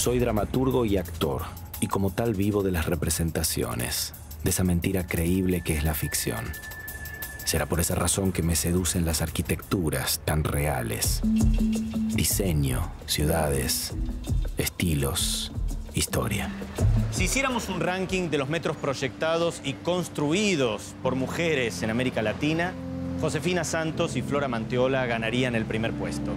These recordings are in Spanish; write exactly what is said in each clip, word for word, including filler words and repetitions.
Soy dramaturgo y actor, y como tal vivo de las representaciones, de esa mentira creíble que es la ficción. Será por esa razón que me seducen las arquitecturas tan reales. Diseño, ciudades, estilos, historia. Si hiciéramos un ranking de los metros proyectados y construidos por mujeres en América Latina, Josefina Santos y Flora Manteola ganarían el primer puesto.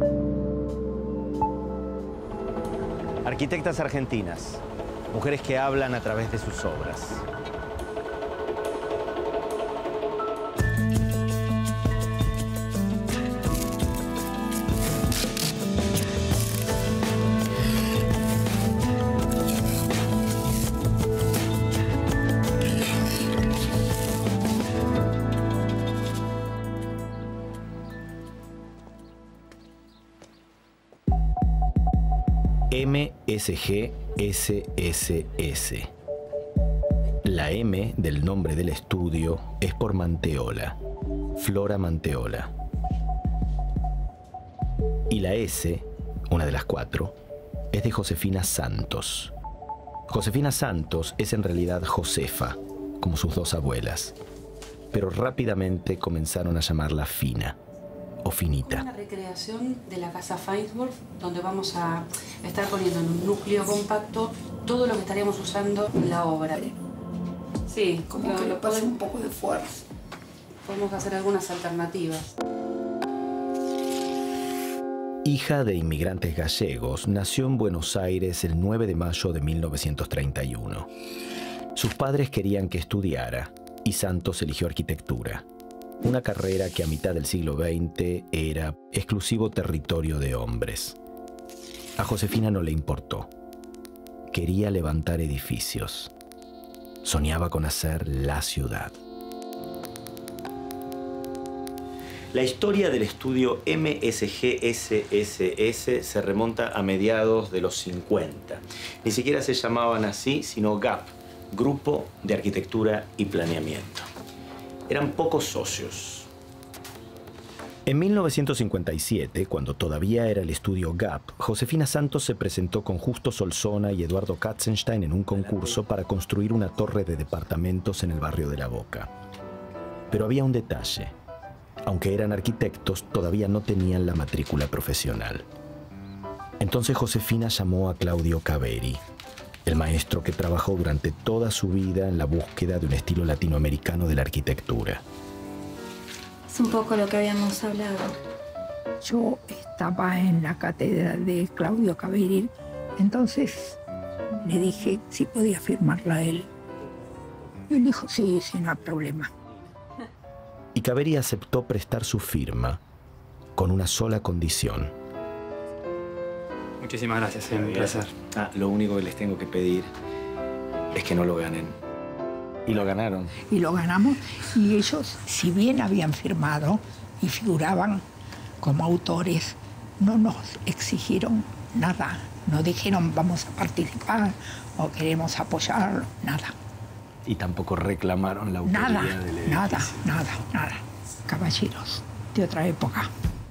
Arquitectas argentinas, mujeres que hablan a través de sus obras. M S G S S S. La M del nombre del estudio es por Manteola, Flora Manteola. Y la S, una de las cuatro, es de Josefina Santos. Josefina Santos es en realidad Josefa, como sus dos abuelas, pero rápidamente comenzaron a llamarla Fina o Finita. Una recreación de la casa Fainsworth, donde vamos a estar poniendo en un núcleo compacto todo lo que estaríamos usando en la obra. Sí, como que le pasa un poco de fuerza. Podemos hacer algunas alternativas. Hija de inmigrantes gallegos, nació en Buenos Aires el nueve de mayo de mil novecientos treinta y uno. Sus padres querían que estudiara y Santos eligió arquitectura, una carrera que a mitad del siglo veinte era exclusivo territorio de hombres. A Josefina no le importó. Quería levantar edificios. Soñaba con hacer la ciudad. La historia del estudio M S G S S S se remonta a mediados de los cincuenta. Ni siquiera se llamaban así, sino G A P, Grupo de Arquitectura y Planeamiento. Eran pocos socios. En mil novecientos cincuenta y siete, cuando todavía era el estudio G A P, Josefina Santos se presentó con Justo Solsona y Eduardo Katzenstein en un concurso para construir una torre de departamentos en el barrio de La Boca. Pero había un detalle. Aunque eran arquitectos, todavía no tenían la matrícula profesional. Entonces Josefina llamó a Claudio Caveri, el maestro que trabajó durante toda su vida en la búsqueda de un estilo latinoamericano de la arquitectura. Es un poco lo que habíamos hablado. Yo estaba en la cátedra de Claudio Caveri, entonces le dije si podía firmarla él. Y él dijo, sí, sí, no hay problema. Y Caveri aceptó prestar su firma con una sola condición. Muchísimas gracias, es un placer. Ah, lo único que les tengo que pedir es que no lo ganen. Y lo ganaron. Y lo ganamos, y ellos, si bien habían firmado y figuraban como autores, no nos exigieron nada. No dijeron vamos a participar o queremos apoyar, nada. Y tampoco reclamaron la autoría nada, del edificio. Nada, nada, nada. Caballeros de otra época.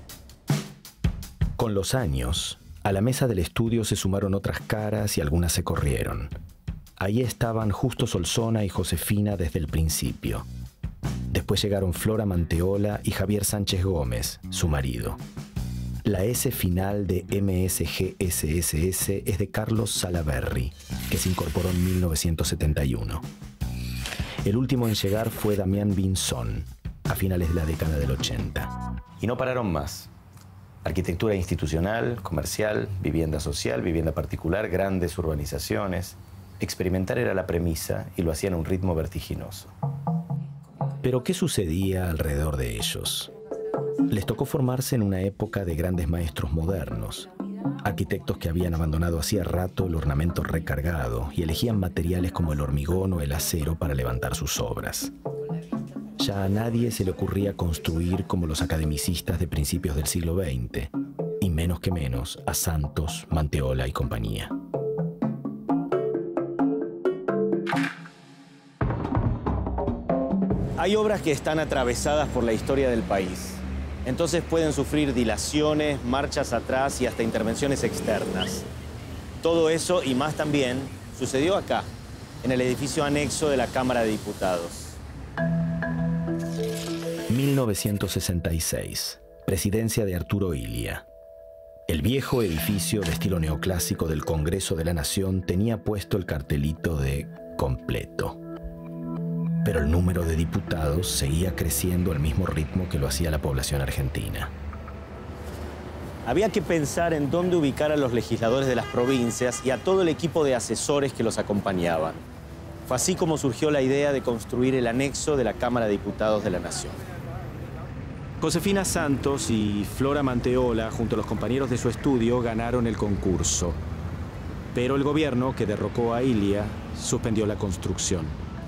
Con los años, a la mesa del estudio se sumaron otras caras y algunas se corrieron. Ahí estaban Justo Solsona y Josefina desde el principio. Después llegaron Flora Manteola y Javier Sánchez Gómez, su marido. La S final de M S G S S S es de Carlos Salaberry, que se incorporó en mil novecientos setenta y uno. El último en llegar fue Damián Binzón, a finales de la década del ochenta. Y no pararon más. Arquitectura institucional, comercial, vivienda social, vivienda particular, grandes urbanizaciones. Experimentar era la premisa y lo hacían a un ritmo vertiginoso. Pero ¿qué sucedía alrededor de ellos? Les tocó formarse en una época de grandes maestros modernos, arquitectos que habían abandonado hacía rato el ornamento recargado y elegían materiales como el hormigón o el acero para levantar sus obras. Ya a nadie se le ocurría construir como los academicistas de principios del siglo veinte, y menos que menos a Santos, Manteola y compañía. Hay obras que están atravesadas por la historia del país. Entonces pueden sufrir dilaciones, marchas atrás y hasta intervenciones externas. Todo eso y más también sucedió acá, en el edificio anexo de la Cámara de Diputados. mil novecientos sesenta y seis, presidencia de Arturo Illia. El viejo edificio de estilo neoclásico del Congreso de la Nación tenía puesto el cartelito de completo. Pero el número de diputados seguía creciendo al mismo ritmo que lo hacía la población argentina. Había que pensar en dónde ubicar a los legisladores de las provincias y a todo el equipo de asesores que los acompañaban. Fue así como surgió la idea de construir el anexo de la Cámara de Diputados de la Nación. Josefina Santos y Flora Manteola, junto a los compañeros de su estudio, ganaron el concurso. Pero el gobierno, que derrocó a Illia, suspendió la construcción.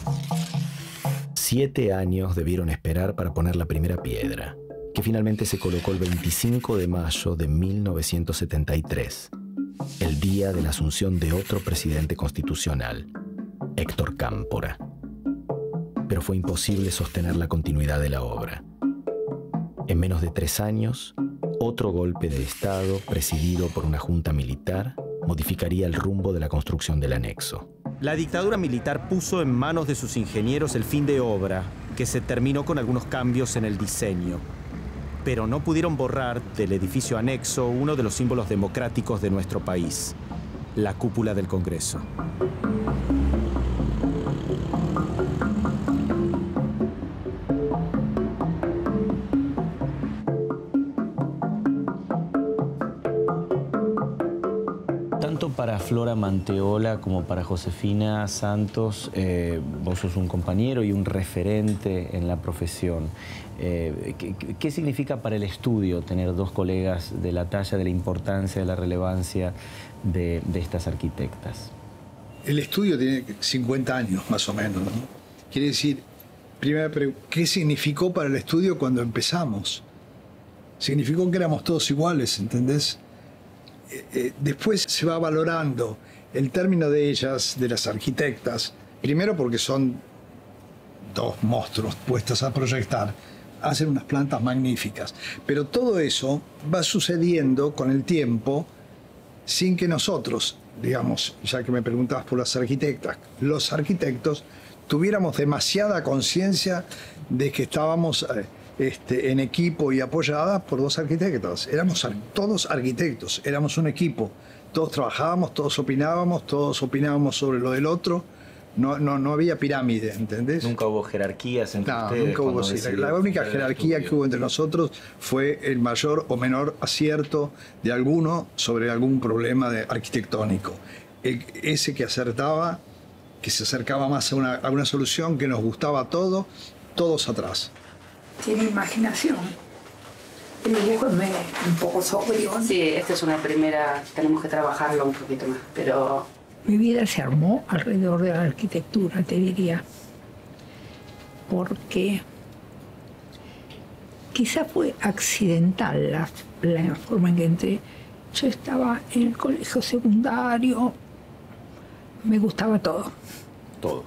Siete años debieron esperar para poner la primera piedra, que finalmente se colocó el veinticinco de mayo de mil novecientos setenta y tres, el día de la asunción de otro presidente constitucional, Héctor Cámpora. Pero fue imposible sostener la continuidad de la obra. En menos de tres años, otro golpe de Estado, presidido por una junta militar, modificaría el rumbo de la construcción del anexo. La dictadura militar puso en manos de sus ingenieros el fin de obra, que se terminó con algunos cambios en el diseño. Pero no pudieron borrar del edificio anexo uno de los símbolos democráticos de nuestro país, la cúpula del Congreso. Tanto para Flora Manteola como para Josefina Santos, eh, vos sos un compañero y un referente en la profesión. Eh, ¿qué, ¿Qué significa para el estudio tener dos colegas de la talla, de la importancia, de la relevancia de, de estas arquitectas? El estudio tiene cincuenta años más o menos, ¿no? Quiere decir, primero, ¿qué significó para el estudio cuando empezamos? Significó que éramos todos iguales, ¿entendés? Eh, eh, después se va valorando el término de ellas, de las arquitectas, primero porque son dos monstruos puestas a proyectar, hacen unas plantas magníficas, pero todo eso va sucediendo con el tiempo sin que nosotros, digamos, ya que me preguntabas por las arquitectas, los arquitectos tuviéramos demasiada conciencia de que estábamos eh, este, en equipo y apoyadas por dos arquitectos. Éramos ar todos arquitectos, éramos un equipo. Todos trabajábamos, todos opinábamos, todos opinábamos sobre lo del otro. No, no, no había pirámide, ¿entendés? Nunca hubo jerarquías entre no, ustedes. Nunca hubo sí. La única jerarquía que hubo entre nosotros fue el mayor o menor acierto de alguno sobre algún problema de arquitectónico. El, ese que acertaba, que se acercaba más a una, a una solución que nos gustaba todo, todos atrás. Tiene imaginación. El dibujo es un poco sobrio. Sí, esta es una primera, tenemos que trabajarlo un poquito más, pero... Mi vida se armó alrededor de la arquitectura, te diría, porque quizá fue accidental la, la forma en que entré. Yo estaba en el colegio secundario, me gustaba todo. Todo.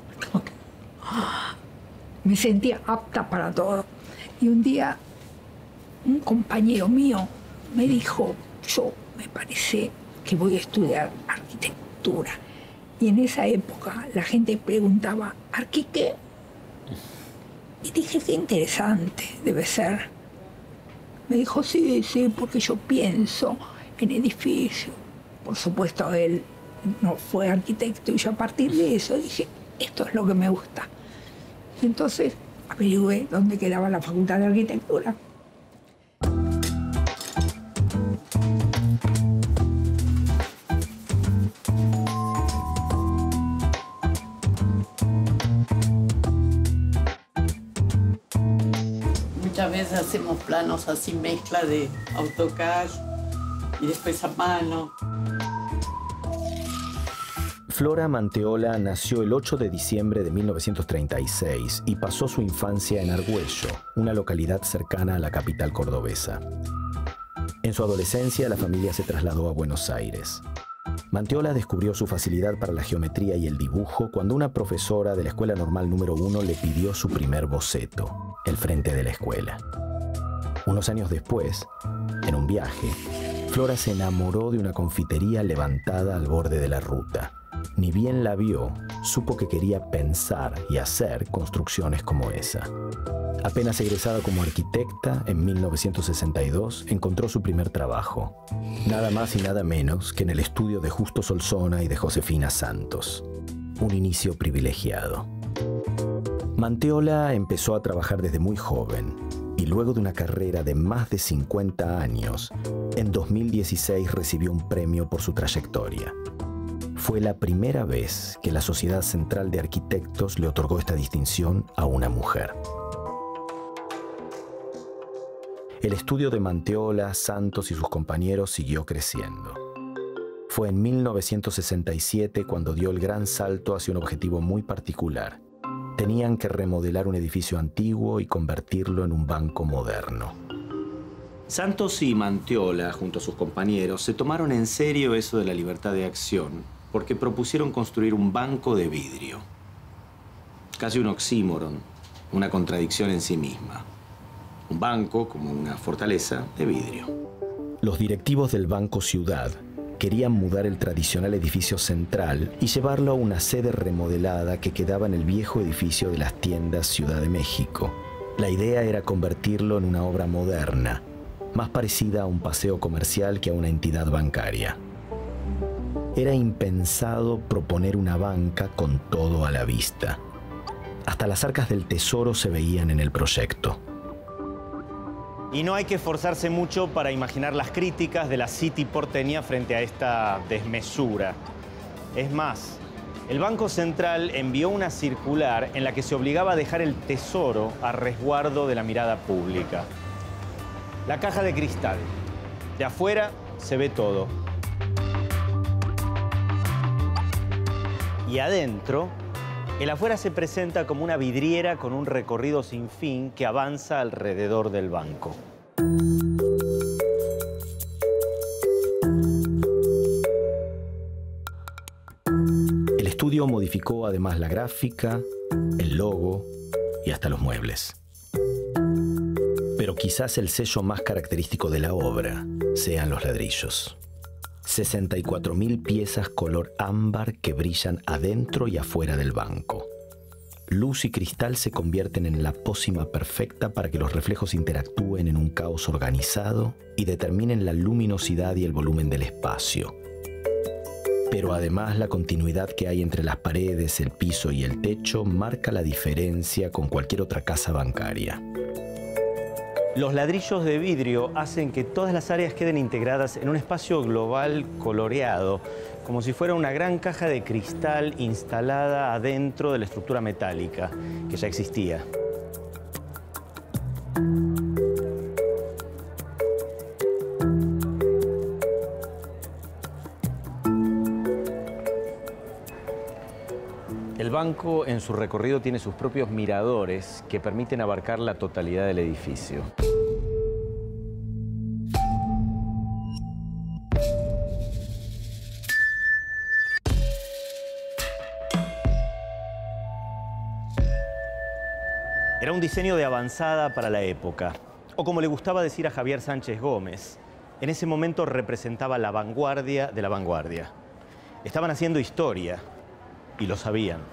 Me sentía apta para todo. Y un día un compañero mío me dijo, yo me parece que voy a estudiar arquitectura. Y en esa época la gente preguntaba, ¿arqui qué? Y dije, qué interesante debe ser. Me dijo, sí, sí, porque yo pienso en edificios. Por supuesto, él no fue arquitecto y yo a partir de eso dije, esto es lo que me gusta. Y entonces averigué dónde quedaba la Facultad de Arquitectura. Muchas veces hacemos planos así, mezcla de AutoCAD y después a mano. Flora Manteola nació el ocho de diciembre de mil novecientos treinta y seis y pasó su infancia en Argüello, una localidad cercana a la capital cordobesa. En su adolescencia, la familia se trasladó a Buenos Aires. Manteola descubrió su facilidad para la geometría y el dibujo cuando una profesora de la Escuela Normal número uno le pidió su primer boceto, el frente de la escuela. Unos años después, en un viaje, Flora se enamoró de una confitería levantada al borde de la ruta. Ni bien la vio, supo que quería pensar y hacer construcciones como esa. Apenas egresada como arquitecta, en mil novecientos sesenta y dos encontró su primer trabajo. Nada más y nada menos que en el estudio de Justo Solsona y de Josefina Santos. Un inicio privilegiado. Manteola empezó a trabajar desde muy joven y luego de una carrera de más de cincuenta años, en dos mil dieciséis recibió un premio por su trayectoria. Fue la primera vez que la Sociedad Central de Arquitectos le otorgó esta distinción a una mujer. El estudio de Manteola, Santos y sus compañeros siguió creciendo. Fue en mil novecientos sesenta y siete cuando dio el gran salto hacia un objetivo muy particular. Tenían que remodelar un edificio antiguo y convertirlo en un banco moderno. Santos y Manteola, junto a sus compañeros, se tomaron en serio eso de la libertad de acción, porque propusieron construir un banco de vidrio. Casi un oxímoron, una contradicción en sí misma. Un banco, como una fortaleza, de vidrio. Los directivos del Banco Ciudad querían mudar el tradicional edificio central y llevarlo a una sede remodelada que quedaba en el viejo edificio de las tiendas Ciudad de México. La idea era convertirlo en una obra moderna, más parecida a un paseo comercial que a una entidad bancaria. Era impensado proponer una banca con todo a la vista. Hasta las arcas del tesoro se veían en el proyecto. Y no hay que esforzarse mucho para imaginar las críticas de la City porteña frente a esta desmesura. Es más, el Banco Central envió una circular en la que se obligaba a dejar el tesoro a resguardo de la mirada pública. La caja de cristal. De afuera se ve todo. Y adentro, el afuera se presenta como una vidriera con un recorrido sin fin que avanza alrededor del banco. El estudio modificó además la gráfica, el logo y hasta los muebles. Pero quizás el sello más característico de la obra sean los ladrillos. sesenta y cuatro mil piezas color ámbar que brillan adentro y afuera del banco. Luz y cristal se convierten en la pócima perfecta para que los reflejos interactúen en un caos organizado y determinen la luminosidad y el volumen del espacio. Pero además la continuidad que hay entre las paredes, el piso y el techo marca la diferencia con cualquier otra casa bancaria. Los ladrillos de vidrio hacen que todas las áreas queden integradas en un espacio global coloreado, como si fuera una gran caja de cristal instalada adentro de la estructura metálica, que ya existía. El banco en su recorrido tiene sus propios miradores que permiten abarcar la totalidad del edificio. Era un diseño de avanzada para la época, o como le gustaba decir a Javier Sánchez Gómez, en ese momento representaba la vanguardia de la vanguardia. Estaban haciendo historia. Y lo sabían.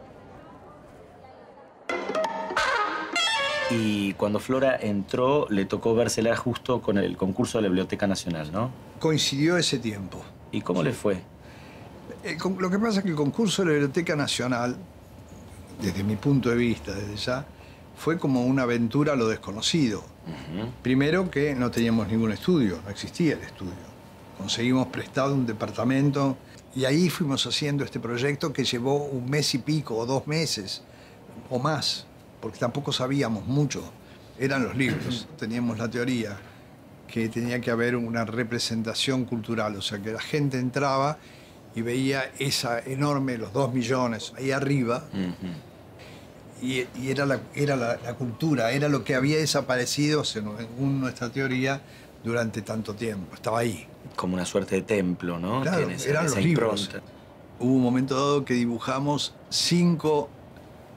Y cuando Flora entró, le tocó vérsela justo con el concurso de la Biblioteca Nacional, ¿no? Coincidió ese tiempo. ¿Y cómo le fue? Eh, lo que pasa es que el concurso de la Biblioteca Nacional, desde mi punto de vista, desde ya, fue como una aventura a lo desconocido. Uh-huh. Primero que no teníamos ningún estudio, no existía el estudio. Conseguimos prestado un departamento. Y ahí fuimos haciendo este proyecto que llevó un mes y pico, o dos meses, o más, porque tampoco sabíamos mucho. Eran los libros. Teníamos la teoría que tenía que haber una representación cultural, o sea, que la gente entraba y veía esa enorme, los dos millones, ahí arriba, uh-huh. y, y era, la, era la, la cultura, era lo que había desaparecido, según nuestra teoría, durante tanto tiempo. Estaba ahí. Como una suerte de templo, ¿no? Claro, Tiene esa, eran esa los libros. impronta. Hubo un momento dado que dibujamos cinco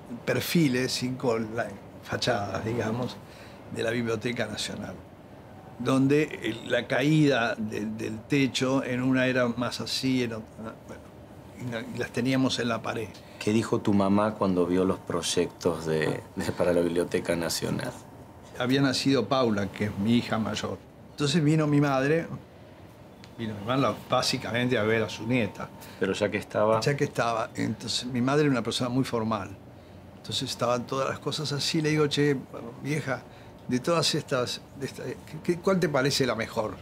perfiles, cinco fachadas, digamos, de la Biblioteca Nacional. donde la caída de, del techo en una era más así, en otra, bueno, y las teníamos en la pared. ¿Qué dijo tu mamá cuando vio los proyectos de, de, para la Biblioteca Nacional? Había nacido Paula, que es mi hija mayor. Entonces vino mi madre, vino mi madre básicamente a ver a su nieta. Pero ya que estaba... Ya que estaba. Entonces mi madre era una persona muy formal. Entonces estaban todas las cosas así. Le digo, che, bueno, vieja, de todas estas, de esta, ¿qué, ¿cuál te parece la mejor?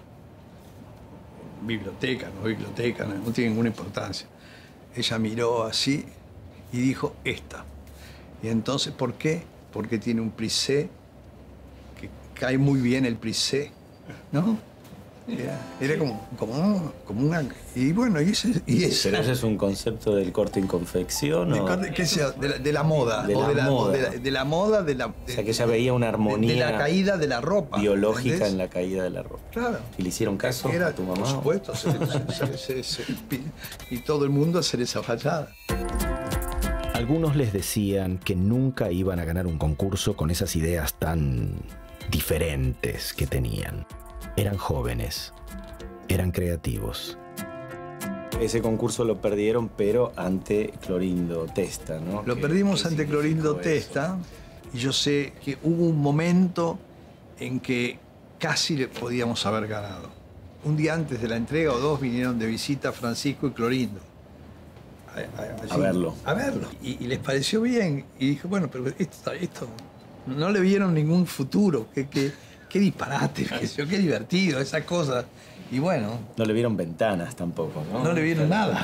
Biblioteca, no biblioteca, no, no tiene ninguna importancia. Ella miró así y dijo, esta. Y entonces, ¿por qué? Porque tiene un plissé, que cae muy bien el plissé, ¿no? Era, era como, como, como una... Y bueno, y ese... Y ese ¿Pero ese es un concepto del corte en confección? De, ¿o? ¿qué sea? De, la, de la moda. De o la de la moda. De la, de la moda, de la... O sea, que ella veía una armonía... De, de la caída de la ropa. Biológica, ¿entendés? en la caída de la ropa. Claro. ¿Y le hicieron caso Era, a tu mamá? Por supuesto. Se, se, se, se, se, y todo el mundo hacer esa fachada. Algunos les decían que nunca iban a ganar un concurso con esas ideas tan diferentes que tenían. Eran jóvenes, eran creativos. Ese concurso lo perdieron, pero ante Clorindo Testa, ¿no? Lo ¿Qué, perdimos qué ante Clorindo Testa, y yo sé que hubo un momento en que casi le podíamos haber ganado. Un día antes de la entrega o dos vinieron de visita Francisco y Clorindo. A, a, a verlo. A verlo. Y, y les pareció bien. Y dije, bueno, pero esto, esto no le vieron ningún futuro. Qué, qué, qué disparate, qué, qué divertido, esas cosas. Y bueno. No le vieron ventanas tampoco, ¿no? No le vieron nada.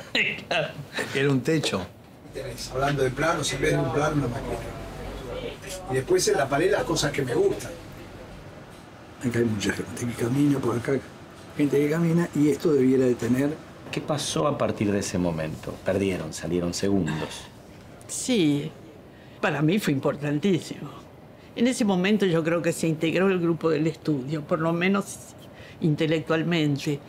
Era un techo. Hablando de planos, en vez de un plano, una maqueta. Y después en la pared las cosas que me gustan. Acá hay mucha gente que camina por acá, gente que camina, y esto debiera de tener... ¿Qué pasó a partir de ese momento? Perdieron, salieron segundos. Sí, para mí fue importantísimo. En ese momento yo creo que se integró el grupo del estudio, por lo menos intelectualmente.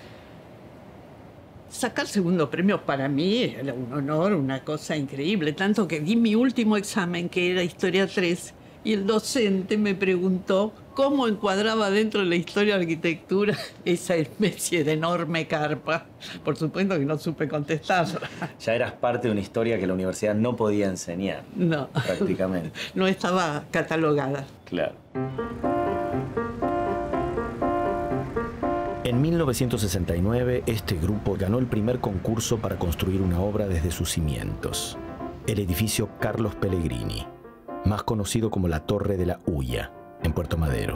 Sacar segundo premio para mí era un honor, una cosa increíble, tanto que di mi último examen, que era Historia tres, y el docente me preguntó cómo encuadraba dentro de la historia de arquitectura esa especie de enorme carpa. Por supuesto que no supe contestarla. Ya eras parte de una historia que la universidad no podía enseñar. No. Prácticamente. No estaba catalogada. Claro. En mil novecientos sesenta y nueve, este grupo ganó el primer concurso para construir una obra desde sus cimientos. El edificio Carlos Pellegrini, más conocido como la Torre de la Huya, en Puerto Madero.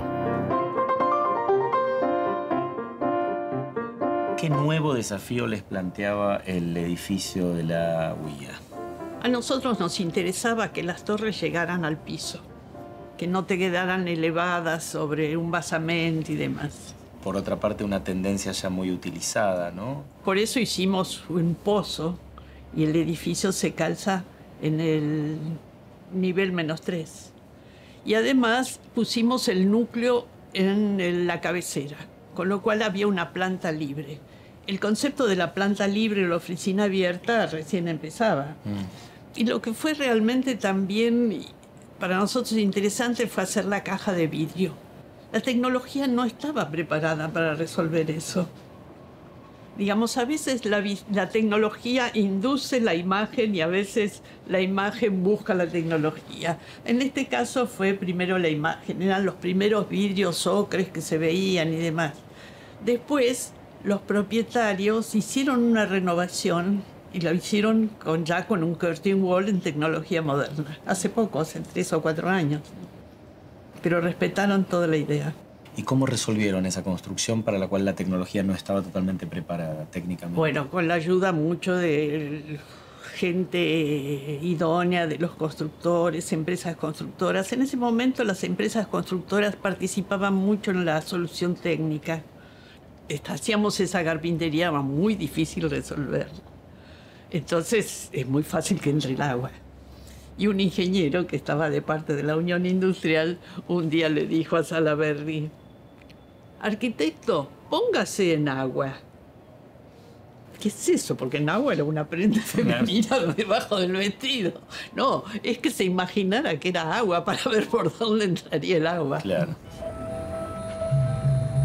¿Qué nuevo desafío les planteaba el edificio de la Huya? A nosotros nos interesaba que las torres llegaran al piso, que no te quedaran elevadas sobre un basamento y demás. Por otra parte, una tendencia ya muy utilizada, ¿no? Por eso hicimos un pozo y el edificio se calza en el nivel menos tres. Y además pusimos el núcleo en la cabecera, con lo cual había una planta libre. El concepto de la planta libre o la oficina abierta recién empezaba. Mm. Y lo que fue realmente también para nosotros interesante fue hacer la caja de vidrio. La tecnología no estaba preparada para resolver eso. Digamos, a veces la, la tecnología induce la imagen y a veces la imagen busca la tecnología. En este caso fue primero la imagen, eran los primeros vidrios ocres que se veían y demás. Después, los propietarios hicieron una renovación y lo hicieron con, ya con un curtain wall en tecnología moderna. Hace poco, hace tres o cuatro años. Pero respetaron toda la idea. ¿Y cómo resolvieron esa construcción para la cual la tecnología no estaba totalmente preparada técnicamente? Bueno, con la ayuda mucho de gente idónea, de los constructores, empresas constructoras. En ese momento las empresas constructoras participaban mucho en la solución técnica. Hacíamos esa carpintería muy difícil resolverla. Entonces es muy fácil que entre el agua. Y un ingeniero que estaba de parte de la Unión Industrial un día le dijo a Salaberry: arquitecto, póngase en agua. ¿Qué es eso? Porque en agua era una prenda femenina debajo del vestido. No, es que se imaginara que era agua para ver por dónde entraría el agua. Claro.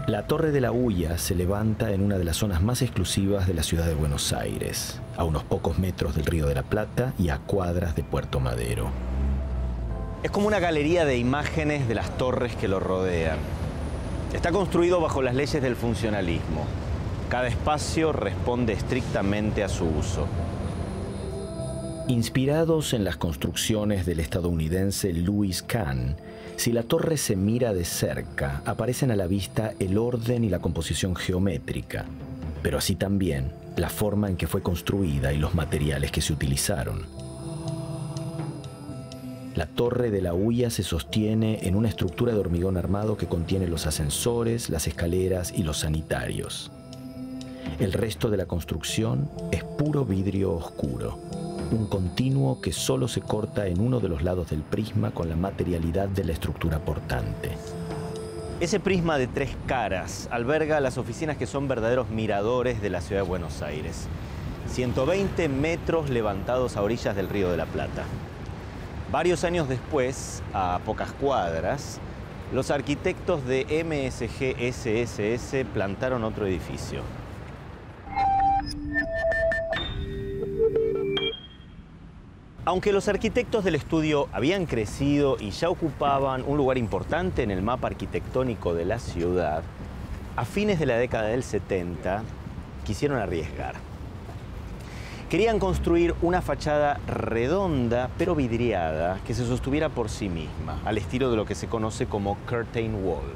La Torre de la Huya se levanta en una de las zonas más exclusivas de la ciudad de Buenos Aires, a unos pocos metros del Río de la Plata y a cuadras de Puerto Madero. Es como una galería de imágenes de las torres que lo rodean. Está construido bajo las leyes del funcionalismo. Cada espacio responde estrictamente a su uso. Inspirados en las construcciones del estadounidense Louis Kahn, si la torre se mira de cerca, aparecen a la vista el orden y la composición geométrica, pero así también la forma en que fue construida y los materiales que se utilizaron. La Torre de la Huya se sostiene en una estructura de hormigón armado que contiene los ascensores, las escaleras y los sanitarios. El resto de la construcción es puro vidrio oscuro, un continuo que solo se corta en uno de los lados del prisma con la materialidad de la estructura portante. Ese prisma de tres caras alberga las oficinas que son verdaderos miradores de la ciudad de Buenos Aires. ciento veinte metros levantados a orillas del Río de la Plata. Varios años después, a pocas cuadras, los arquitectos de M S G S S S plantaron otro edificio. Aunque los arquitectos del estudio habían crecido y ya ocupaban un lugar importante en el mapa arquitectónico de la ciudad, a fines de la década del setenta quisieron arriesgar. Querían construir una fachada redonda pero vidriada que se sostuviera por sí misma, al estilo de lo que se conoce como curtain wall.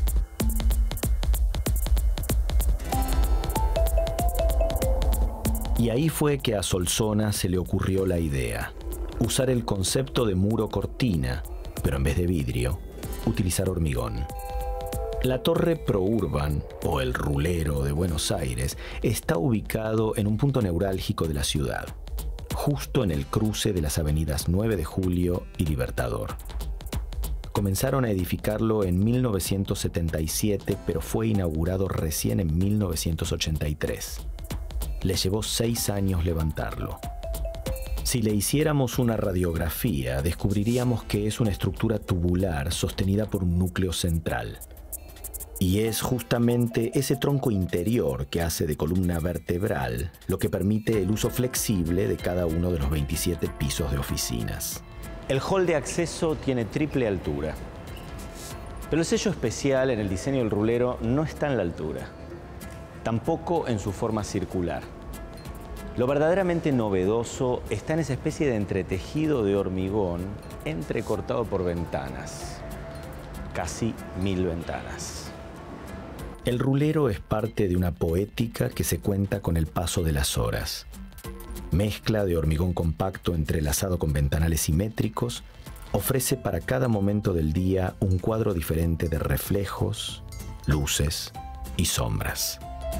Y ahí fue que a Solsona se le ocurrió la idea: usar el concepto de muro cortina, pero en vez de vidrio, utilizar hormigón. La Torre ProUrban, o el Rulero de Buenos Aires, está ubicado en un punto neurálgico de la ciudad, justo en el cruce de las avenidas nueve de julio y Libertador. Comenzaron a edificarlo en mil novecientos setenta y siete, pero fue inaugurado recién en mil novecientos ochenta y tres. Les llevó seis años levantarlo. Si le hiciéramos una radiografía, descubriríamos que es una estructura tubular sostenida por un núcleo central. Y es justamente ese tronco interior que hace de columna vertebral lo que permite el uso flexible de cada uno de los veintisiete pisos de oficinas. El hall de acceso tiene triple altura. Pero el sello especial en el diseño del Rulero no está en la altura. Tampoco en su forma circular. Lo verdaderamente novedoso está en esa especie de entretejido de hormigón entrecortado por ventanas. Casi mil ventanas. El Rulero es parte de una poética que se cuenta con el paso de las horas. Mezcla de hormigón compacto entrelazado con ventanales simétricos, ofrece para cada momento del día un cuadro diferente de reflejos, luces y sombras.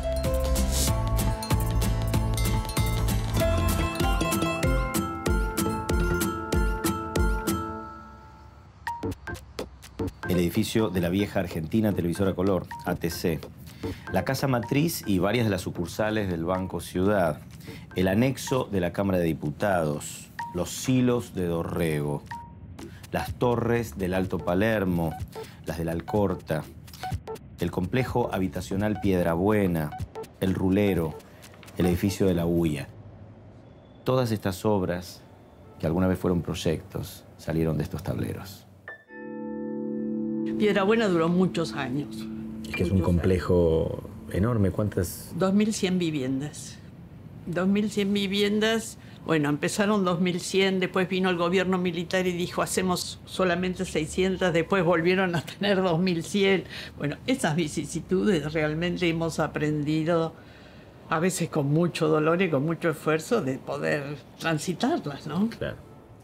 El edificio de la vieja Argentina Televisora Color, A T C, la casa matriz y varias de las sucursales del Banco Ciudad, el anexo de la Cámara de Diputados, los silos de Dorrego, las torres del Alto Palermo, las de la Alcorta, el complejo habitacional Piedrabuena, el Rulero, el edificio de la Huya. Todas estas obras, que alguna vez fueron proyectos, salieron de estos tableros. Piedrabuena duró muchos años. Es que es un complejo enorme. ¿Cuántas? dos mil cien viviendas. dos mil cien viviendas. Bueno, empezaron dos mil cien, después vino el gobierno militar y dijo hacemos solamente seiscientas, después volvieron a tener dos mil cien. Bueno, esas vicisitudes realmente hemos aprendido, a veces con mucho dolor y con mucho esfuerzo, de poder transitarlas, ¿no? Claro.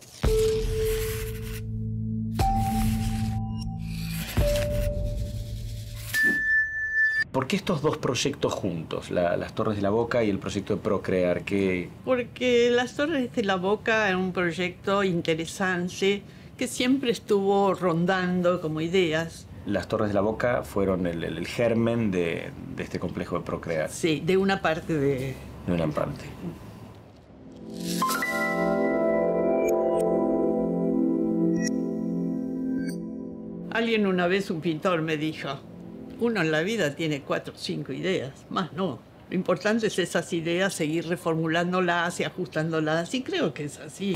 ¿Por qué estos dos proyectos juntos, la, las Torres de la Boca y el proyecto de Procrear? ¿Qué... Porque las Torres de la Boca es un proyecto interesante que siempre estuvo rondando como ideas. Las Torres de la Boca fueron el, el, el germen de, de este complejo de Procrear. Sí, de una parte de... De una parte. Alguien una vez, un pintor, me dijo, Uno en la vida tiene cuatro o cinco ideas, más no. Lo importante es esas ideas, seguir reformulándolas y ajustándolas, y creo que es así.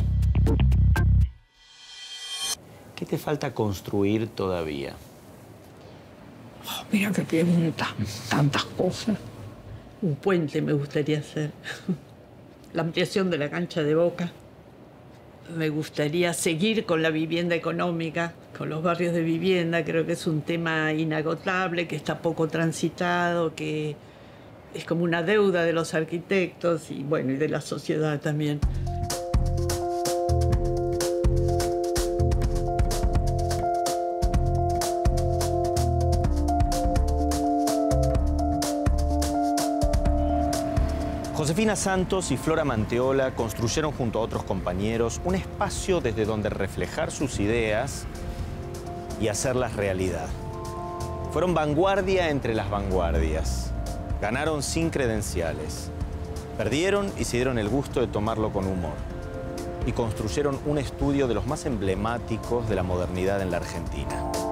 ¿Qué te falta construir todavía? Oh, mira qué pregunta, tantas cosas. Un puente me gustaría hacer. La ampliación de la cancha de Boca. Me gustaría seguir con la vivienda económica, con los barrios de vivienda. Creo que es un tema inagotable, que está poco transitado, que es como una deuda de los arquitectos y, bueno, y de la sociedad también. Josefina Santos y Flora Manteola construyeron junto a otros compañeros un espacio desde donde reflejar sus ideas y hacerlas realidad. Fueron vanguardia entre las vanguardias. Ganaron sin credenciales. Perdieron y se dieron el gusto de tomarlo con humor. Y construyeron un estudio de los más emblemáticos de la modernidad en la Argentina.